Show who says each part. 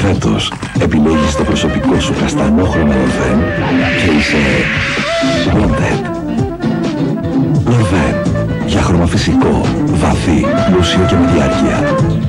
Speaker 1: Φέτος επιλέγεις το προσωπικό σου καστανόχρωμο Lorvenn και είσαι wanted. Lorvenn, για χρωμαφυσικό, βαθύ, πλούσιο και με διάρκεια.